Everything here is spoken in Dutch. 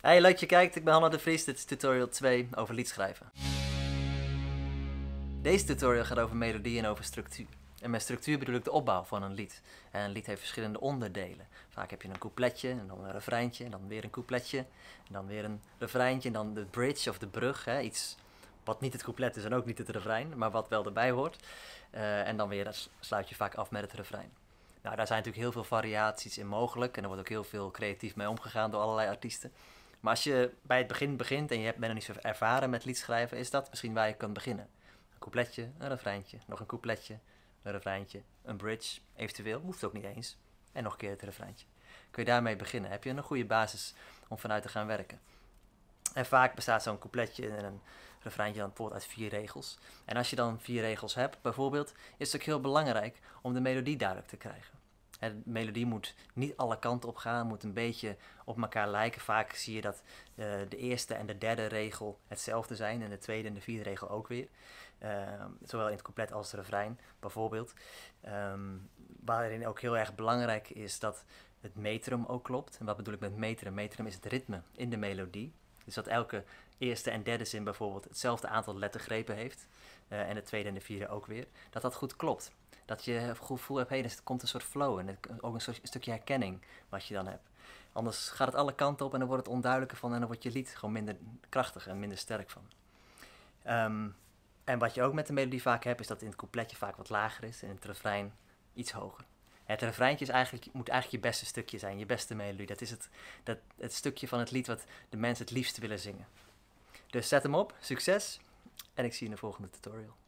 Hey, leuk dat je kijkt. Ik ben Hanno de Vries. Dit is tutorial 2 over liedschrijven. Deze tutorial gaat over melodie en over structuur. En met structuur bedoel ik de opbouw van een lied. En een lied heeft verschillende onderdelen. Vaak heb je een coupletje en dan een refreintje en dan weer een coupletje. En dan weer een refreintje en dan de bridge of de brug. Hè? Iets wat niet het couplet is en ook niet het refrein, maar wat wel erbij hoort. En dan weer sluit je vaak af met het refrein. Nou, daar zijn natuurlijk heel veel variaties in mogelijk. En er wordt ook heel veel creatief mee omgegaan door allerlei artiesten. Maar als je bij het begin begint en je bent nog niet zo ervaren met liedschrijven, is dat misschien waar je kan beginnen. Een coupletje, een refreintje, nog een coupletje, een refreintje, een bridge, eventueel, hoeft ook niet eens. En nog een keer het refreintje. Kun je daarmee beginnen, heb je een goede basis om vanuit te gaan werken. En vaak bestaat zo'n coupletje en een refreintje dan bijvoorbeeld uit 4 regels. En als je dan 4 regels hebt, bijvoorbeeld, is het ook heel belangrijk om de melodie duidelijk te krijgen. De melodie moet niet alle kanten op gaan, moet een beetje op elkaar lijken. Vaak zie je dat de eerste en de derde regel hetzelfde zijn en de tweede en de vierde regel ook weer. Zowel in het couplet als het refrein bijvoorbeeld. Waarin ook heel erg belangrijk is dat het metrum ook klopt. En wat bedoel ik met metrum? Metrum is het ritme in de melodie. Dus dat elke eerste en derde zin bijvoorbeeld hetzelfde aantal lettergrepen heeft. En de tweede en de vierde ook weer. Dat dat goed klopt. Dat je het gevoel hebt, er komt een soort flow en ook een stukje herkenning wat je dan hebt. Anders gaat het alle kanten op en dan wordt het onduidelijker van en dan wordt je lied gewoon minder krachtig en minder sterk van. En wat je ook met de melodie vaak hebt, is dat in het coupletje vaak wat lager is en in het refrein iets hoger. Het refreintje moet eigenlijk je beste stukje zijn, je beste melodie. Dat is het stukje van het lied wat de mensen het liefst willen zingen. Dus zet hem op, succes en ik zie je in de volgende tutorial.